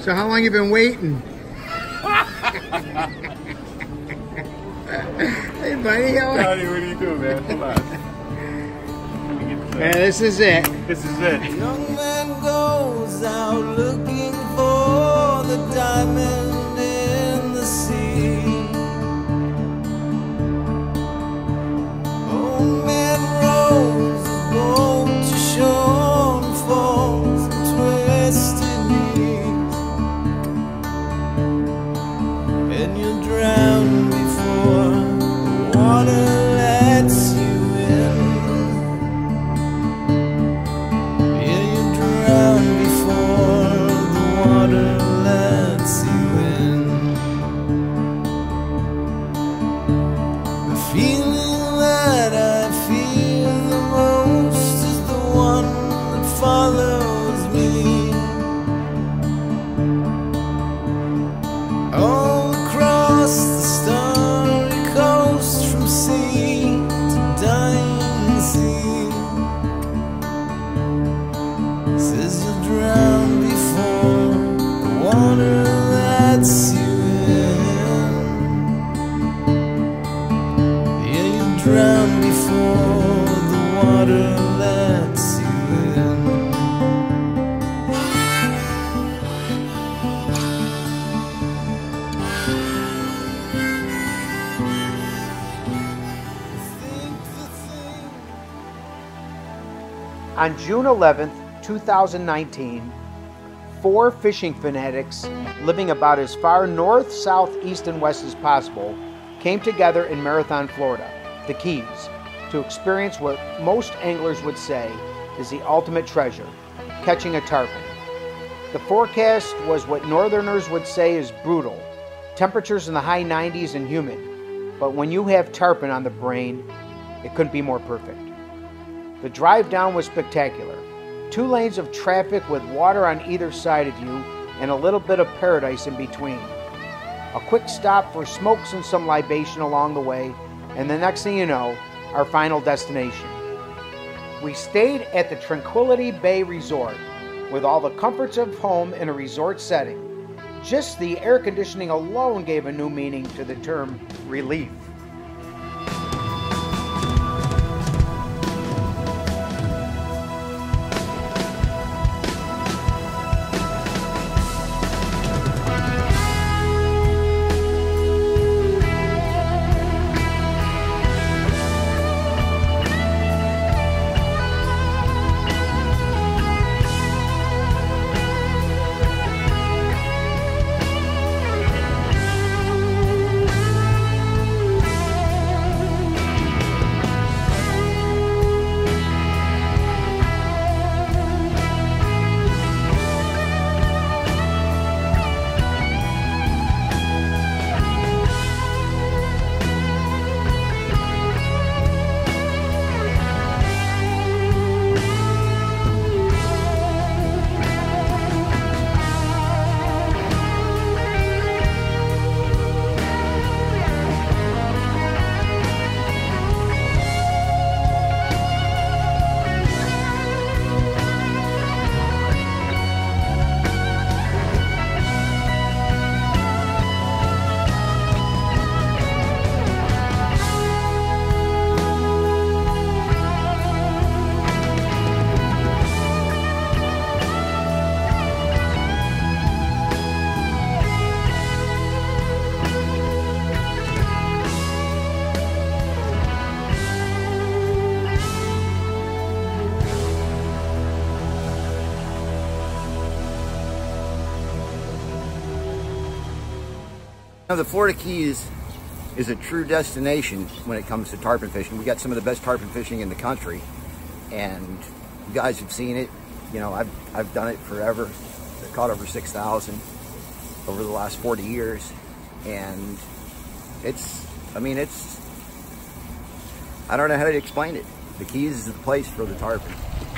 So how long you been waiting? Hey buddy, Johnny, what are you doing, man? Hold on. Yeah, this is it. This is it. Young man goes out looking for the diamond in the sea. Old man rows the boat to shore and falls and twisted knees, and you'll drown before the water lets you in. Before the water lets you in. The feeling that I feel the most is the one that follows me all across the starry coast, from sea to dying sea. Says you'll drown before the water lets you in. Yeah, you'll drown before the water lets you in. On June 11th, 2019, 4 fishing fanatics living about as far north, south, east, and west as possible came together in Marathon, Florida, the Keys, to experience what most anglers would say is the ultimate treasure, catching a tarpon. The forecast was what northerners would say is brutal, temperatures in the high 90s and humid, but when you have tarpon on the brain, it couldn't be more perfect. The drive down was spectacular. 2 lanes of traffic with water on either side of you and a little bit of paradise in between. A quick stop for smokes and some libation along the way, and the next thing you know, our final destination. We stayed at the Tranquility Bay Resort with all the comforts of home in a resort setting. Just the air conditioning alone gave a new meaning to the term relief. Now, the Florida Keys is a true destination when it comes to tarpon fishing. We got some of the best tarpon fishing in the country, and you guys have seen it. You know, I've done it forever. I've caught over 6,000 over the last 40 years, and I don't know how to explain it. The Keys is the place for the tarpon.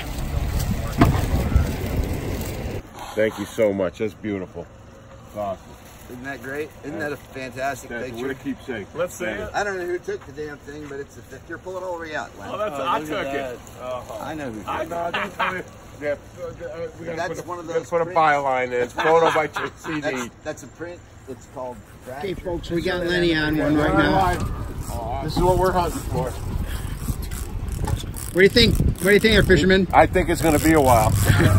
Thank you so much. That's beautiful. It's awesome. Isn't that great? Isn't that a fantastic picture? What a keepsake. Let's see it. I don't know who took the damn thing, but it's a picture. Pull it all the way out, Len. Oh, I took it. I know who took it. No, don't tell me. Yeah, we That's gotta one of put, those put a prints. byline in. Photo by CD. That's a print. It's called. Okay, folks, we got Lenny on one right now. This is what we're hunting for. What do you think? What do you think, there, fisherman? I think it's going to be a while.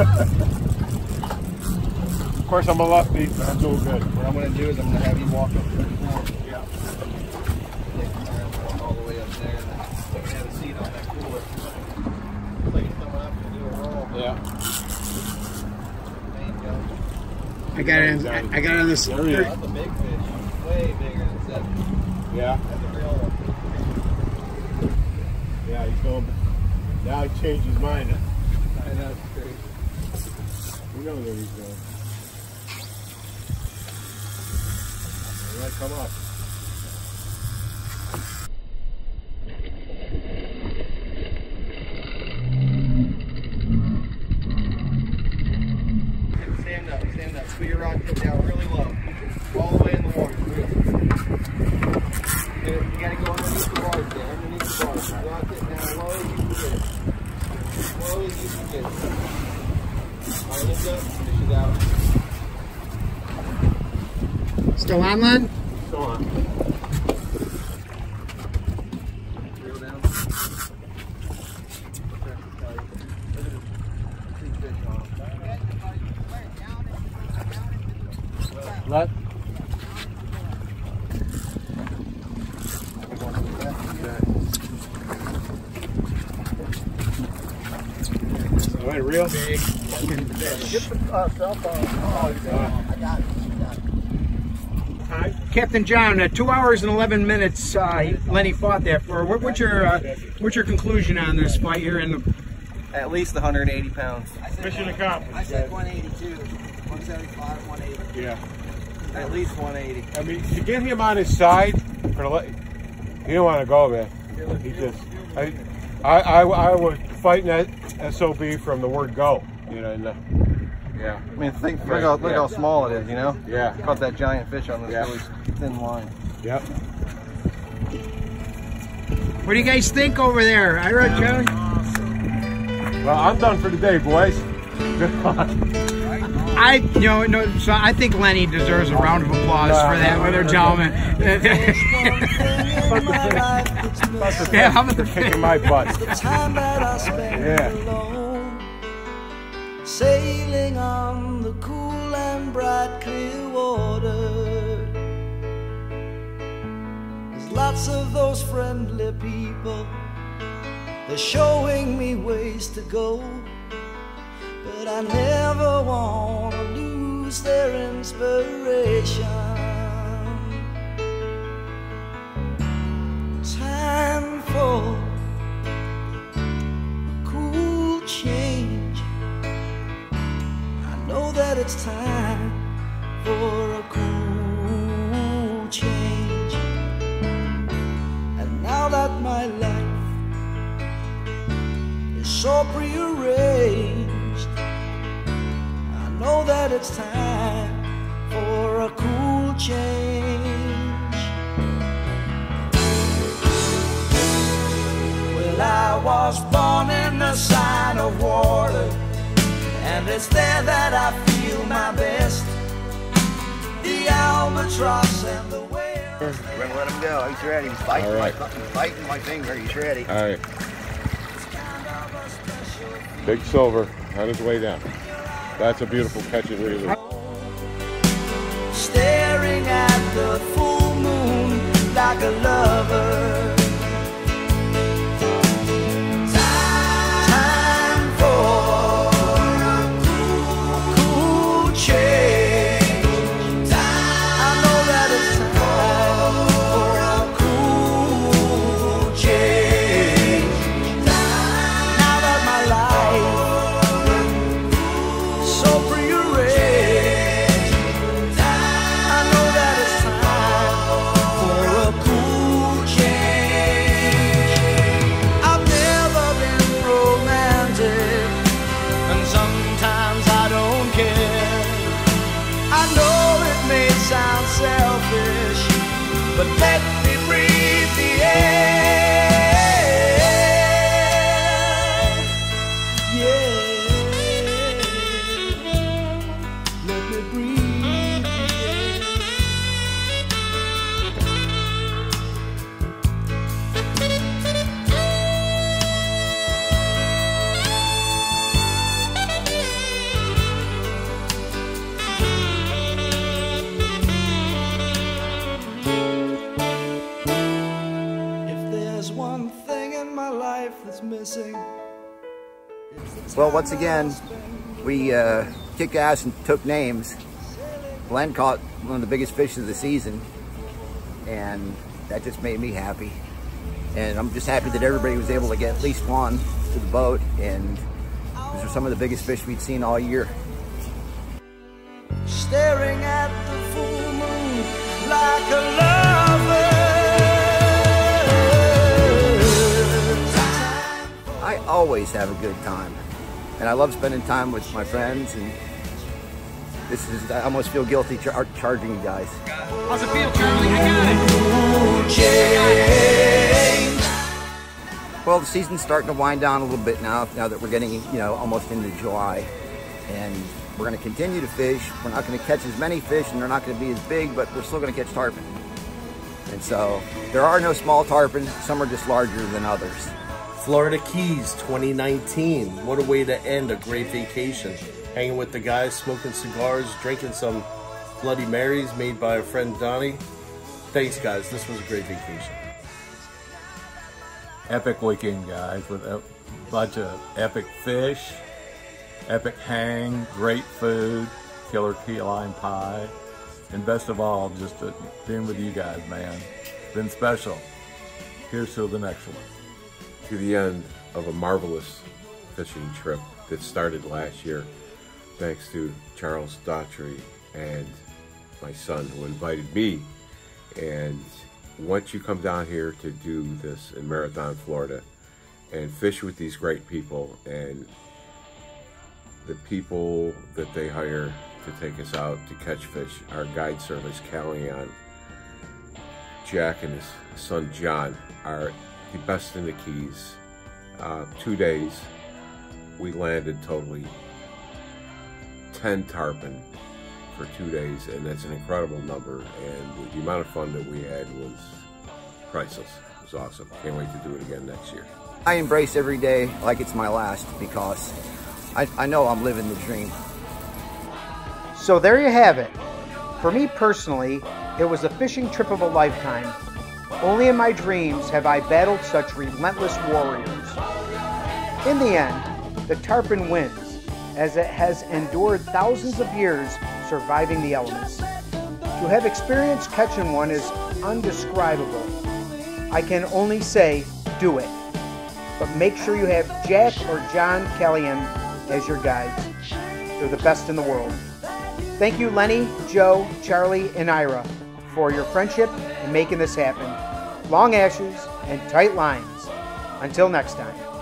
Of course, I'm a lefty, but I'm doing good. What I'm going to do is I'm going to have you walk up to the floor. Yeah. Walk all the way up there, and then you can have a seat on that cooler. Like he's coming up to do a roll. Yeah. There you go. I got it on this. There he is. That's a big fish. Way bigger than 7. Yeah. That's a real one. Yeah, he's going. Now he changed his mind. I know, it's crazy. We know where he's going. He might come up. Stand up, stand up. Put your rod tip down really low. All the way in the water. You gotta go underneath the bars there, underneath the bars. Rod tip down low as you can get it. Low as you can get it. Alright, lift up, fish it out. Still on, Len? Go on. Reel down. Big fish on. Let. Wait, real? Get the cell phone. I got it. Captain John, 2 hours and 11 minutes. Lenny fought that for. What's your conclusion on this fight here? In the At least 180 pounds. Mission accomplished. I said 182, 175, 180. Yeah. At least 180. I mean, to get him on his side, he didn't want to go, man. He just, I was fighting that SOB from the word go, you know. Yeah. I mean, look how small it is, you know? Yeah. Caught that giant fish on this really thin line. Yep. what do you guys think over there? I read Charlie. Well, I'm done for the day, boys. Good fun. So I think Lenny deserves a round of applause for that, with our gentlemen. Yeah, how about the kicking my butt? The time that I spent alone, sailing on the cool and bright clear water. There's lots of those friendly people, they're showing me ways to go, but I never want to lose their inspiration. Time for a cool change. I know that it's time for a cool change. And now that my life is so prearranged, I know that it's time for a cool change. Well, I was born in the sign of water, and it's there that I feel my best. The albatross and the whale. We're gonna let him go. He's ready. He's fighting, All right. he's fighting my finger. He's ready. All right. Big silver on his way down. That's a beautiful catch and release. Staring at the full moon like a lover. Time for a cool change. I know that it's time for a cool change. Now that my life is so prearranged, I know that it's time for a cool change. Well, once again, we kicked ass and took names. Glenn caught one of the biggest fish of the season, and that just made me happy. And I'm just happy that everybody was able to get at least one to the boat, and these are some of the biggest fish we'd seen all year. Staring at the full moon like a lover. I always have a good time, and I love spending time with my friends, and I almost feel guilty charging you guys. How's it feel, Charlie? I got it. Well, the season's starting to wind down a little bit now that we're getting, almost into July. And we're going to continue to fish. We're not going to catch as many fish, and they're not going to be as big, but we're still going to catch tarpon. And so there are no small tarpon. Some are just larger than others. Florida Keys 2019. What a way to end a great vacation. Hanging with the guys, smoking cigars, drinking some Bloody Marys made by our friend Donnie. Thanks, guys. This was a great vacation. Epic weekend, guys, with a bunch of epic fish, epic hang, great food, killer key lime pie, and best of all, just being with you guys, man. Been special. Here's to the next one. To the end of a marvelous fishing trip that started last year, thanks to Charles Daughtry and my son who invited me. And once you come down here to do this in Marathon, Florida, and fish with these great people, and the people that they hire to take us out to catch fish, our guide service, Callion, Jack and his son John, are the best in the Keys. 2 days, we landed totally 10 tarpon for 2 days, and that's an incredible number, and the amount of fun that we had was priceless. It was awesome. Can't wait to do it again next year. I embrace every day like it's my last, because I know I'm living the dream. So there you have it. For me personally, it was a fishing trip of a lifetime. Only in my dreams have I battled such relentless warriors. In the end, the tarpon wins, as it has endured thousands of years surviving the elements. To have experienced catching one is undescribable. I can only say, do it. But make sure you have Jack or John Callion as your guides. They're the best in the world. Thank you, Lenny, Joe, Charlie, and Ira, for your friendship and making this happen. Long ashes and tight lines. Until next time.